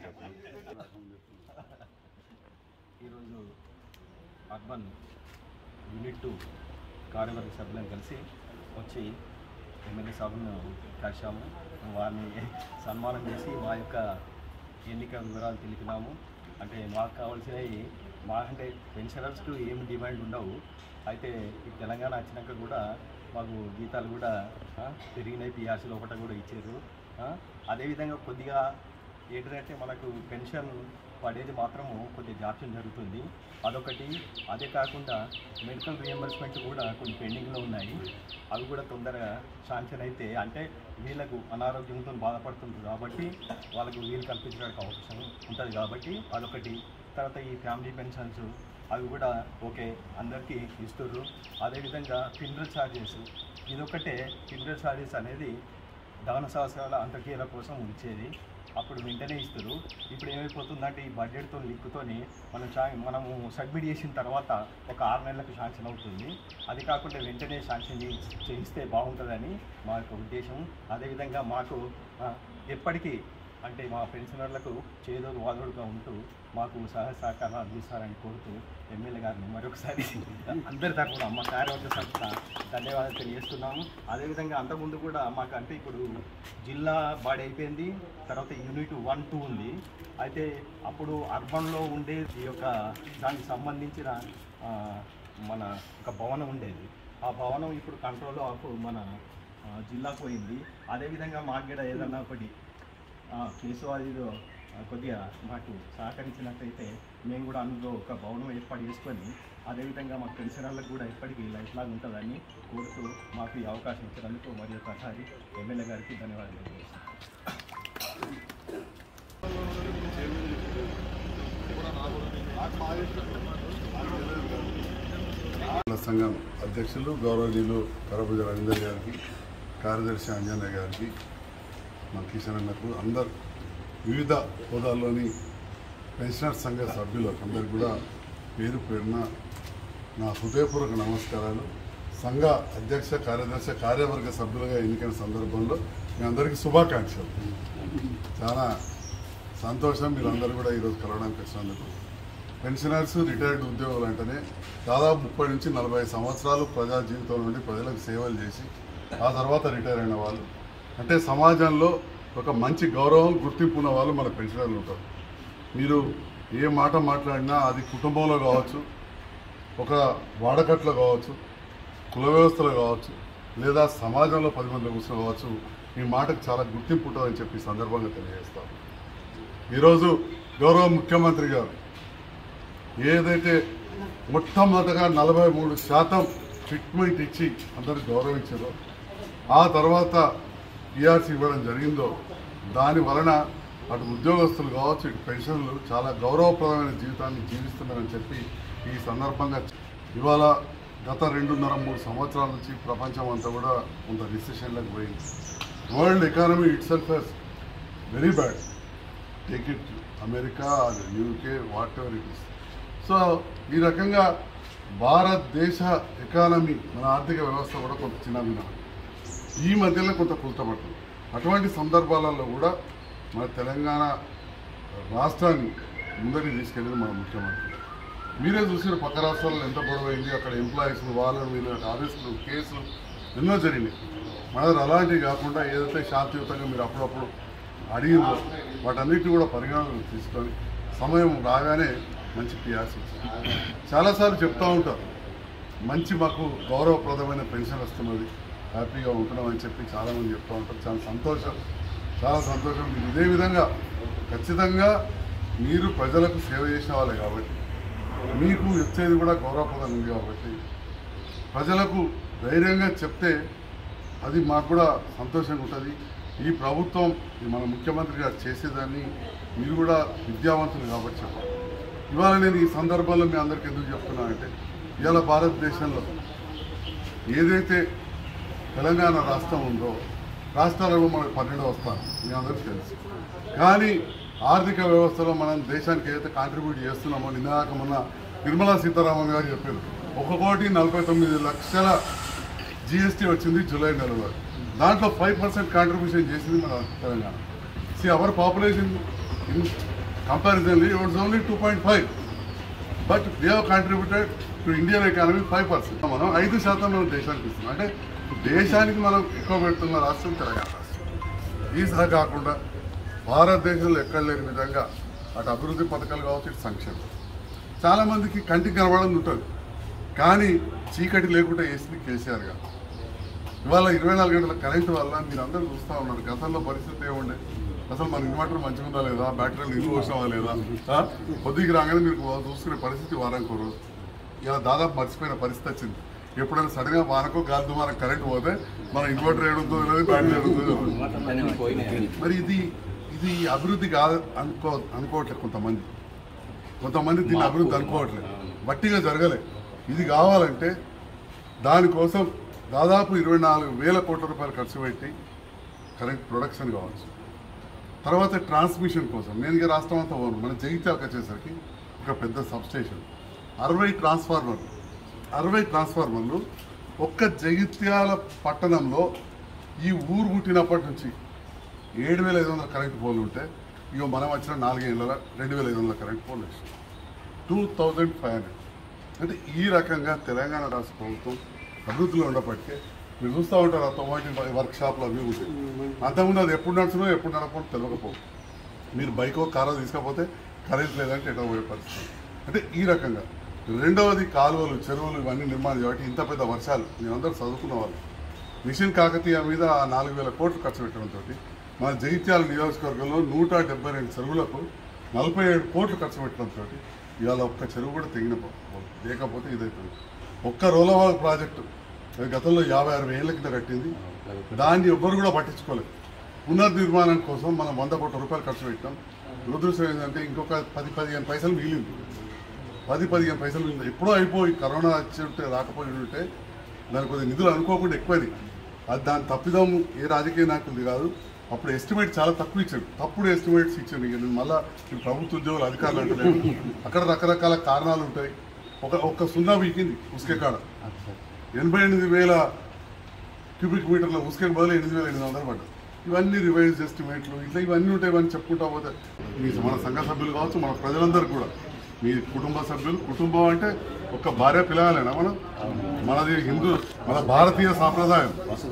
ఈరోజు urban unit 2 కార్యవర్గ సభ్యులను కలిసి వచ్చి ఎమ్మెల్యే సభను కలిసాము. వారిని సన్మానం చేసి మా యొక్క ఎన్నిక వివరాలు తెలిపినాము. అంటే మాకు కావాల్సినవి మాకంటే పెన్షనర్స్కు ఏం డిమాండ్ ఉండవు. అయితే ఈ తెలంగాణ వచ్చినాక కూడా మాకు జీతాలు కూడా పెరిగినాయి. పిఆర్సీ లోపల కూడా ఇచ్చారు. అదేవిధంగా కొద్దిగా ఏంటంటే మనకు పెన్షన్ పడేది మాత్రము కొద్దిగా జాప్యం జరుగుతుంది, అదొకటి. అదే కాకుండా మెడికల్ రియంబర్స్మెంట్ కూడా కొన్ని పెండింగ్లో ఉన్నాయి. అవి కూడా తొందరగా శాంక్షన్ అయితే, అంటే వీళ్ళకు అనారోగ్యంతో బాధపడుతుంది కాబట్టి వాళ్ళకు వీలు కల్పించడానికి అవకాశం ఉంటుంది కాబట్టి అదొకటి. తర్వాత ఈ ఫ్యామిలీ పెన్షన్స్ అవి కూడా ఓకే అందరికీ ఇస్తుర్రు. అదేవిధంగా ఫినరల్ ఛార్జెస్ ఇదొకటే. ఫినరల్ ఛార్జెస్ అనేది దహన సంవత్సరాల అంత్యక్రియల కోసం ఉంచేది, అప్పుడు వెంటనే ఇస్తారు. ఇప్పుడు ఏమైపోతుందంటే ఈ బడ్జెట్తో లింక్తోని మనము సబ్మిట్ చేసిన తర్వాత ఒక 6 నెలలకు శాంక్షన్ అవుతుంది. అది కాకుండా వెంటనే శాంక్షన్ చేయిస్తే బాగుంటుందని మా యొక్క ఉద్దేశం. అదేవిధంగా మాకు ఎప్పటికీ అంటే మా పెన్షనర్లకు చేదోడు వాదోడుగా ఉంటూ మాకు సహకారాలు అందిస్తారని కోరుతూ ఎమ్మెల్యే గారిని మరొకసారి అందరి తరఫున మా కార్యవర్గ సంస్థ ధన్యవాదాలు తెలియజేస్తున్నాము. అదేవిధంగా అంతకుముందు కూడా మాకు అంటే ఇప్పుడు జిల్లా బాడీ అయిపోయింది, తర్వాత యూనిట్ 1, 2 ఉంది. అయితే అప్పుడు అర్బన్లో ఉండే ఈ యొక్క దానికి సంబంధించిన మన ఒక భవనం ఉండేది. ఆ భవనం ఇప్పుడు కంట్రోల్ ఆఫ్ మన జిల్లాకు పోయింది. అదేవిధంగా మాకు కూడా ఏదన్నా ఒకటి కేసు అది కొద్దిగా మాకు సహకరించినట్లయితే మేము కూడా అందులో ఒక భవనం ఏర్పాటు చేసుకొని అదేవిధంగా మా పెన్షనర్లకు కూడా ఎప్పటికీ లైఫ్ లాగా ఉంటుందని కోరుతూ మాకు ఈ అవకాశం ఇచ్చినందుకు మరి ఒకసారి ఎమ్మెల్యే గారికి ధన్యవాదాలు తెలియజేస్తున్నాను. సంఘం అధ్యక్షులు గౌరవనీయులు కరభుజ రవీందర్ గారికి, కార్యదర్శి అంజన్న గారికి, మా కిషన్ అన్నకు, అందరు వివిధ హోదాల్లోని పెన్షనర్ సంఘ సభ్యులకు అందరికి కూడా పేరు పేరున నా హృదయపూర్వక నమస్కారాలు. సంఘ అధ్యక్ష, కార్యదర్శి, కార్యవర్గ సభ్యులుగా ఎన్నికైన సందర్భంలో మీ అందరికీ శుభాకాంక్షలు. చాలా సంతోషం మీరందరూ కూడా ఈరోజు కలవడానికి వచ్చినందుకు. పెన్షనర్స్, రిటైర్డ్ ఉద్యోగులు అంటేనే దాదాపు 30 నుంచి 40 సంవత్సరాలు ప్రజా జీవితం నుండి ప్రజలకు సేవలు చేసి ఆ తర్వాత రిటైర్ అయిన వాళ్ళు, అంటే సమాజంలో ఒక మంచి గౌరవం, గుర్తింపు ఉన్న వాళ్ళు మన పెన్షనర్లు ఉంటారు. మీరు ఏ మాట మాట్లాడినా అది కుటుంబంలో కావచ్చు, ఒక వాడకట్లో కావచ్చు, కుల వ్యవస్థలో కావచ్చు, లేదా సమాజంలో 10 మంది కూర్చొని కావచ్చు, మీ మాటకు చాలా గుర్తింపు ఉంటుందని చెప్పి సందర్భంగా తెలియజేస్తాను. ఈరోజు గౌరవ ముఖ్యమంత్రి గారు ఏదైతే మొట్టమొదటగా 43% ట్రీట్మెంట్ ఇచ్చి అందరికి గౌరవించారో, ఆ తర్వాత పిఆర్సీ ఇవ్వడం జరిగిందో, దాని వలన అటు ఉద్యోగస్తులు కావచ్చు, ఇటు పెన్షన్లు చాలా గౌరవప్రదమైన జీవితాన్ని జీవిస్తున్నారని చెప్పి ఈ సందర్భంగా ఇవాళ గత 2.5-3 సంవత్సరాల నుంచి ప్రపంచం అంతా కూడా కొంత రిసెషన్లకు పోయింది. World economy it self has very bad, take it America, UK, whatever it is. So ఈ రకంగా భారతదేశ ఎకానమీ, మన ఆర్థిక వ్యవస్థ కూడా కొంత చిన్నభిన్నం, ఈ మధ్యలో కొంత కుల్తపడుతుంది. అటువంటి సందర్భాలలో కూడా మన తెలంగాణ రాష్ట్రాన్ని ముందరికి తీసుకెళ్ళింది మన ముఖ్యమంత్రి. మీరే చూసిన పక్క రాష్ట్రాల్లో ఎంత గొడవైంది, అక్కడ ఎంప్లాయీస్ వాళ్ళని వీళ్ళ ఆఫీసులు, కేసులు ఎన్నో జరిగినాయి. మన దగ్గర అలాంటివి కాకుండా ఏదైతే శాంతియుతంగా మీరు అప్పుడప్పుడు అడిగిందో వాటన్నిటిని కూడా పరిగణనలు తీసుకొని సమయం రాగానే మంచి పిఆర్సీ ఇచ్చింది. చాలాసార్లు చెప్తూ ఉంటారు, మంచి మాకు గౌరవప్రదమైన పెన్షన్ వస్తున్నది, హ్యాపీగా ఉంటున్నామని చెప్పి చాలామంది చెప్తూ ఉంటారు. చాలా సంతోషం, చాలా సంతోషం. మీరు ఇదే విధంగా ఖచ్చితంగా మీరు ప్రజలకు సేవ చేసిన వాళ్ళే కాబట్టి మీకు వచ్చేది కూడా గౌరవప్రదం ఉంది కాబట్టి ప్రజలకు ధైర్యంగా చెప్తే అది మాకు కూడా సంతోషంగా ఉంటుంది. ఈ ప్రభుత్వం, మన ముఖ్యమంత్రి గారు చేసేదాన్ని మీరు కూడా విద్యావంతులు కాబట్టి చెప్పాలి. ఇవాళ నేను ఈ సందర్భంలో మీ అందరికీ ఎందుకు చెప్తున్నానంటే, ఇవాళ భారతదేశంలో ఏదైతే తెలంగాణ రాష్ట్రం ఉందో, రాష్ట్రాలలో మనకు 12వ స్థానం మీ అందరికీ తెలుసు. కానీ ఆర్థిక వ్యవస్థలో మనం దేశానికి ఏదైతే కాంట్రిబ్యూట్ చేస్తున్నామో, నిన్నగాక మొన్న నిర్మలా సీతారామన్ గారు చెప్పారు, 1,49,00,000 GST వచ్చింది జూలై నెలలో. దాంట్లో 5% కాంట్రిబ్యూషన్ చేసింది మన Telangana. See, our population in Comparatively, it was only 2.5. But they have contributed to Indian economy 5%. మనం 5% మనం దేశానికి ఇస్తున్నాం. అంటే దేశానికి మనం ఎక్కువ పెడుతున్న రాష్ట్రం తెలంగాణ రాష్ట్రం. ఈసారి కాకుండా భారతదేశంలో ఎక్కడ లేని విధంగా అటు అభివృద్ధి పథకాలు కావచ్చు, ఇటు సంక్షేమం. చాలామందికి కంటికి కనబడని ఉంటుంది, కానీ చీకటి లేకుండా వేసింది కేసీఆర్ గారు. ఇవాళ 24 గంటల కరెంటు వల్ల మీరు అందరూ చూస్తూ ఉన్నారు. గతంలో పరిస్థితి ఏముండే, అసలు మన ఇన్వర్టర్ మంచిగా ఉందా లేదా, బ్యాటరీలు నిల్వ పోసినావా లేదా, కొద్దిగా రాగానే మీరు చూసుకునే పరిస్థితి వారానికి రోజు. ఇలా దాదాపు మర్చిపోయిన పరిస్థితి వచ్చింది. ఎప్పుడైనా సడన్గా వానకో గాలి దుమారం కరెంట్ పోతే మన ఇన్వర్టర్ ఏడుందో లేదు, బ్యాటరీ ఏడుందో. మరి ఇది అభివృద్ధి కాదు అనుకోవట్లేదు కొంతమంది దీన్ని అభివృద్ధి అనుకోవట్లేదు. బట్టిగా జరగలే. ఇది కావాలంటే దానికోసం దాదాపు 24,000 కోట్ల రూపాయలు ఖర్చు పెట్టి కరెంట్ ప్రొడక్షన్ కావచ్చు, తర్వాత ట్రాన్స్మిషన్ కోసం. నేను ఇక రాష్ట్రం అంతా పోను, మన జగిత్యాలకు వచ్చేసరికి ఒక పెద్ద సబ్స్టేషన్, 60 ట్రాన్స్ఫార్మర్లు ఒక్క జగిత్యాల పట్టణంలో ఈ ఊరు పుట్టినప్పటి నుంచి 7,500 కరెంటు పోలు ఉంటే, ఇక మనం వచ్చిన 4 ఏళ్ళ 2,500 కరెంటు పోలు వచ్చినాయి, 2,500. అంటే ఈ రకంగా తెలంగాణ రాష్ట్ర ప్రభుత్వం అభివృద్ధిలో ఉండప్పటికే మీరు చూస్తూ ఉంటారు. ఆటోమేటిక్ వర్క్షాప్లు అవి ఉంటాయి. అంతకుముందు అది ఎప్పుడు నడుచునో ఎప్పుడు నడపడం తెలియకపోవు. మీరు బైకో కారో తీసుకపోతే కరెంట్ లేదంటే ఎటో పోయే పరిస్థితి. అంటే ఈ రకంగా. రెండవది కాలువలు, చెరువులు ఇవన్నీ నిర్మాణం కాబట్టి ఇంత పెద్ద వర్షాలు మీరందరూ చదువుకున్న వాళ్ళు. మిషన్ కాకతీయ మీద 4,000 కోట్లు ఖర్చు పెట్టడంతో మన జగిత్యాల నియోజకవర్గంలో 172 చెరువులకు 47 కోట్లు ఖర్చు పెట్టడంతో ఇవాళ ఒక్క చెరువు కూడా తెగిన లేకపోతే ఇదైతుంది. ఒక్క రోలవాల్ ప్రాజెక్టు గతంలో 50-60 ఏళ్ల కింద కట్టింది, దాన్ని ఎవ్వరు కూడా పట్టించుకోలేదు. పునర్నిర్మాణం కోసం మనం 100 కోట్ల రూపాయలు ఖర్చు పెట్టాం. దురదృష్టం ఏంటంటే ఇంకొక 10-15 పైసలు మిగిలింది. 10-15 పైసలు మిగిలింది. ఎప్పుడో అయిపోయి కరోనా వచ్చి ఉంటే రాకపోయి ఉంటే దానికి కొద్దిగా నిధులు అనుకోకుండా ఎక్కువది. అది దాని తప్పిదం ఏ రాజకీయ నాయకులది కాదు. అప్పుడు ఎస్టిమేట్ చాలా తక్కువ ఇచ్చాడు, తప్పుడు ఎస్టిమేట్స్ ఇచ్చాడు. ఇక నేను మళ్ళీ ప్రభుత్వ ఉద్యోగులు అధికారులు అంటలేదు. అక్కడ రకరకాల కారణాలు ఉంటాయి. ఒక్క సున్నా వీకింది ఉసుకే కాడ 88,000 క్యూబిక్ మీటర్ల ఉసుకే బదులు 8,800 పడ్డాయి. ఇవన్నీ రివైజ్ ఎస్టిమేట్లు ఇట్లా ఇవన్నీ ఉంటాయి. ఇవన్నీ చెప్పుకుంటా పోతే మన సంఘ సభ్యులు కావచ్చు, మన ప్రజలందరూ కూడా, మీ కుటుంబ సభ్యులు, కుటుంబం అంటే ఒక భార్య పిల్లగాలేనా మనది హిందూ, మన భారతీయ సాంప్రదాయం.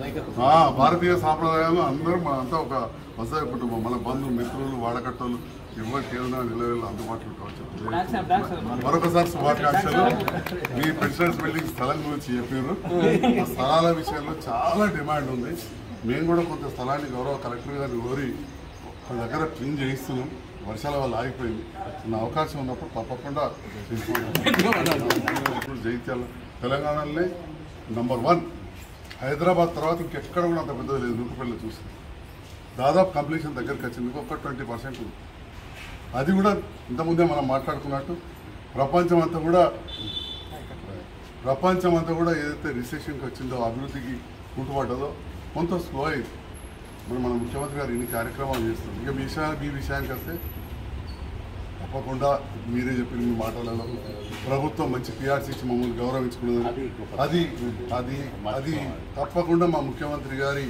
అందరూ మనంతా ఒక వసయ కుటుంబం. మన బంధువులు, మిత్రులు, వాడకట్టోళ్ళు ఎవరికి ఏదైనా నిలవేళ్ళు అందుబాటులో కావచ్చు. మరొకసారి శుభాకాంక్షలు. మీ ప్రెసిడెంట్స్ బిల్డింగ్ స్థలం గురించి చెప్పారు. ఆ స్థలాల విషయంలో చాలా డిమాండ్ ఉంది. మేము కూడా కొంత స్థలాన్ని గౌరవ కలెక్టర్ గారిని కోరి ఒక దగ్గర క్లీన్ చేయిస్తున్నాం. వర్షాల వల్ల ఆగిపోయింది. నా అవకాశం ఉన్నప్పుడు తప్పకుండా జగిత్యాల తెలంగాణలోనే నంబర్ 1. హైదరాబాద్ తర్వాత ఇంకెక్కడ కూడా అంత పెద్దది లేదు. నూకపల్లి చూస్తుంది దాదాపు కంప్లీషన్ దగ్గరికి వచ్చింది. ఇంకొక 20% ఉంది. అది కూడా ఇంతకుముందే మనం మాట్లాడుకున్నట్టు ప్రపంచం అంతా కూడా ఏదైతే రిసెషన్కి వచ్చిందో, అభివృద్ధికి కుంటుపడ్డదో కొంత స్లో అయింది. మన ముఖ్యమంత్రి గారు ఇన్ని కార్యక్రమాలు చేస్తున్నారు. ఇక మీ విషయానికి వస్తే తప్పకుండా మీరే చెప్పిన మీ మాటలలో ప్రభుత్వం మంచి పిఆర్సీ ఇచ్చి మమ్మల్ని గౌరవించుకున్నది. అది తప్పకుండా మా ముఖ్యమంత్రి గారి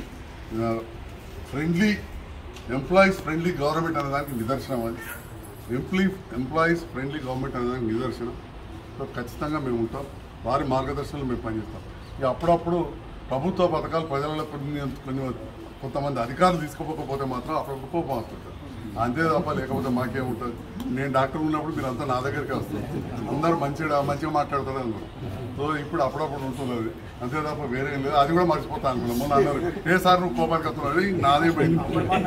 ఎంప్లాయీస్ ఫ్రెండ్లీ గవర్నమెంట్ అనేదానికి నిదర్శనం. అది ఎంప్లాయీస్ ఫ్రెండ్లీ గవర్నమెంట్ అనేదానికి నిదర్శనం. సో ఖచ్చితంగా మేము ఉంటాం. వారి మార్గదర్శనంలో మేము పనిచేస్తాం. ఇక అప్పుడప్పుడు ప్రభుత్వ పథకాలు ప్రజలలో కొంతమంది అధికారులు తీసుకోకపోతే మాత్రం అప్పుడు కోపం వస్తుంటారు. అంతే తప్ప లేకపోతే మాకేముంటుంది. నేను డాక్టర్ ఉన్నప్పుడు మీరు అంతా నా దగ్గరికి వస్తారు. అందరూ మంచిగా మాట్లాడతారు అనుకున్నాం. సో ఇప్పుడు అప్పుడప్పుడు ఉంటున్నది అంతే తప్ప వేరే లేదు. అది కూడా మర్చిపోతాను అనుకున్నాం. మొన్న అన్నారు ఏ సార్ నువ్వు కోపానికి వస్తున్నాడు, నాదే పోయింది.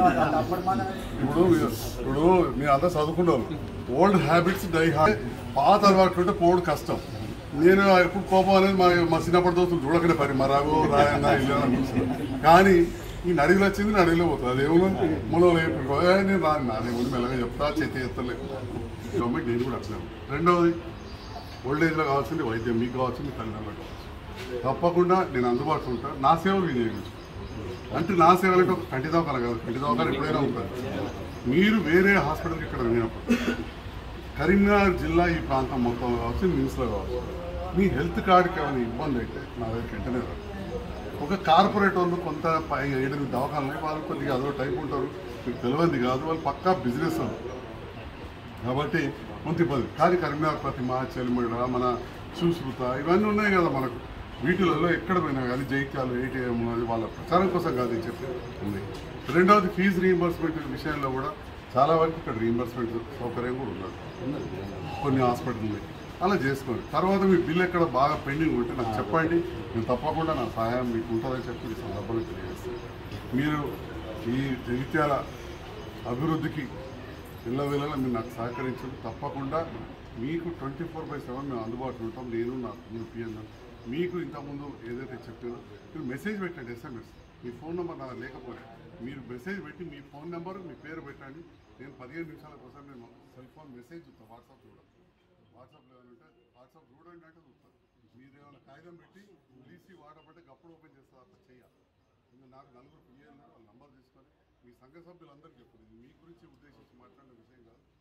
ఇప్పుడు మీరు అంతా చదువుకున్నారు. Old habits die hard. పాత అలవాట్లు ఉంటే పోవడం కష్టం. నేను ఎప్పుడు కోపం అనేది మా చిన్నప్పటి దోస్తులు చూడకనే పరి మరాగో రాయన్నా ఇల్లు అనిపిస్తుంది. కానీ ఈ నడిలో వచ్చింది నడిలో పోతుంది. అది ఏమో మూలలో నేను రాను, నాదే ముందు మెల్లగా చెప్తా, చేతి ఎత్తలేదు. గవర్నమెంట్ నేను కూడా అట్లా. రెండవది ఓల్డేజ్లో కావాల్సింది వైద్యం, మీకు కావాల్సింది తల్లిదండ్రులకు కావచ్చు. తప్పకుండా నేను అందుబాటులో ఉంటాను. నా సేవలు వినియోగించు అంటే నా సేవలు అంటే ఒక కంటి దవాఖాన కాదు. కంటి దవాఖాన ఎప్పుడైనా ఉంటుంది. మీరు వేరే హాస్పిటల్కి ఇక్కడ వెళ్ళినప్పుడు కరీంనగర్ జిల్లా ఈ ప్రాంతం మొత్తంలో కావచ్చు, నిమ్స్లో కావచ్చు, మీ హెల్త్ కార్డుకి ఏమైనా ఇబ్బంది అయితే నా దగ్గరికి వెంటనే రాదు. ఒక కార్పొరేట్ వాళ్ళు కొంత 7-8 దవాఖానలు వాళ్ళు కొద్దిగా అదో టైప్ ఉంటారు, మీకు తెలియంది కాదు. వాళ్ళు పక్కా బిజినెస్ వాళ్ళు. కాబట్టి కొంత ఇబ్బంది. కానీ కరీంనగర్ ప్రతిమ, చెలిమిడ, మన సుశ్రుత ఇవన్నీ ఉన్నాయి కదా మనకు. వీటిలలో ఎక్కడ పోయినా కానీ జైత్యాలు ఏటీఎం అది వాళ్ళ ప్రచారం కోసం కాదు అని చెప్పి ఉంది. రెండవది ఫీజు రీయింబర్స్మెంట్ విషయంలో కూడా చాలా వరకు ఇక్కడ రీయింబర్స్మెంట్ సౌకర్యం కూడా ఉన్నది. కొన్ని హాస్పిటల్ అలా చేసుకోండి. తర్వాత మీ బిల్ ఎక్కడ బాగా పెండింగ్ ఉంటే నాకు చెప్పండి, నేను తప్పకుండా నా సహాయం మీకు ఉంటుందని చెప్పి ఈ సందర్భంలో తెలియజేస్తాను. మీరు ఈ జగిత్యాల అభివృద్ధికి ఇళ్ళవేళలా మీరు నాకు సహకరించండి. తప్పకుండా మీకు 24/7 మేము అందుబాటులో ఉంటాం. నేను నా పిఎన్ మీకు ఇంతకుముందు ఏదైతే చెప్పానో మీరు మెసేజ్ పెట్టండి. SMS మీ ఫోన్ నెంబర్ నా లేకపోతే మీరు మెసేజ్ పెట్టి మీ ఫోన్ నెంబరు మీ పేరు పెట్టండి. నేను 15 నిమిషాల కోసం నేను సెల్ ఫోన్ మెసేజ్ చూస్తాను. వాట్సాప్ చూడండి. వాట్సాప్లో ఏమంటే వాట్సాప్ చూడండి అంటే చూస్తాను. మీరు ఏమైనా కాగితం పెట్టి లీసీ వాడబట్టే అప్పుడు ఓపెన్ చేస్తారు. అట్లా చేయాలి. నాకు 4 పిఎల్ వాళ్ళ నంబర్ తీసుకొని మీ సంఘ సభ్యులందరికీ చెప్పండి. మీ గురించి ఉద్దేశించి మాట్లాడిన విషయం కాదు.